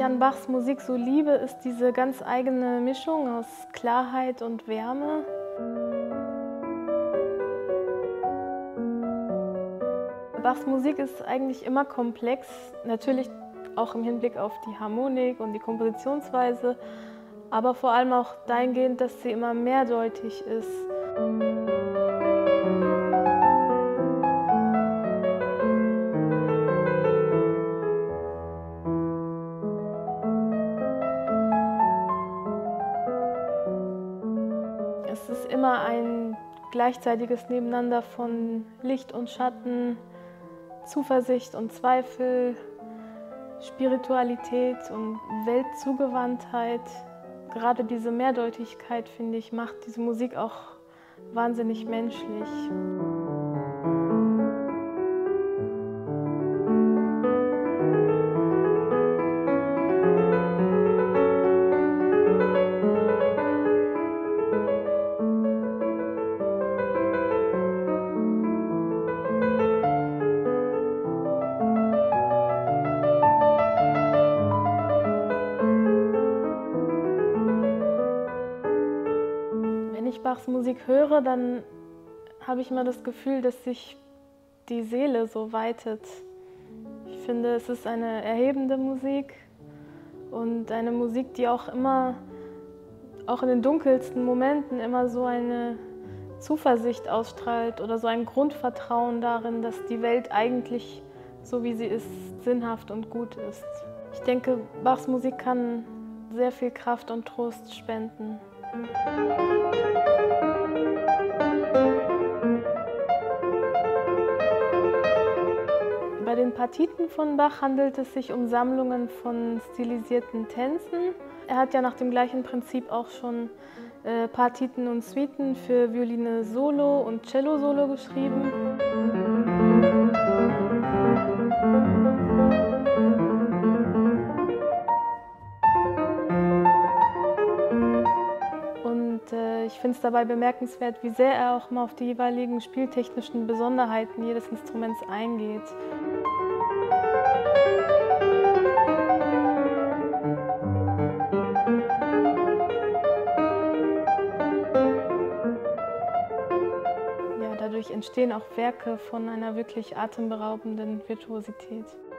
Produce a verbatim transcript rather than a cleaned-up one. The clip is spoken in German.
ich an Bachs Musik so liebe, ist diese ganz eigene Mischung aus Klarheit und Wärme. Bachs Musik ist eigentlich immer komplex, natürlich auch im Hinblick auf die Harmonik und die Kompositionsweise, aber vor allem auch dahingehend, dass sie immer mehrdeutig ist. Es ist immer ein gleichzeitiges Nebeneinander von Licht und Schatten, Zuversicht und Zweifel, Spiritualität und Weltzugewandtheit. Gerade diese Mehrdeutigkeit, finde ich, macht diese Musik auch wahnsinnig menschlich. Wenn ich Bachs Musik höre, dann habe ich immer das Gefühl, dass sich die Seele so weitet. Ich finde, es ist eine erhebende Musik und eine Musik, die auch immer, auch in den dunkelsten Momenten, immer so eine Zuversicht ausstrahlt oder so ein Grundvertrauen darin, dass die Welt eigentlich, so wie sie ist, sinnhaft und gut ist. Ich denke, Bachs Musik kann sehr viel Kraft und Trost spenden. Bei den Partiten von Bach handelt es sich um Sammlungen von stilisierten Tänzen. Er hat ja nach dem gleichen Prinzip auch schon äh, Partiten und Suiten für Violine Solo und Cello Solo geschrieben. Und äh, ich finde es dabei bemerkenswert, wie sehr er auch mal auf die jeweiligen spieltechnischen Besonderheiten jedes Instruments eingeht. Ja, dadurch entstehen auch Werke von einer wirklich atemberaubenden Virtuosität.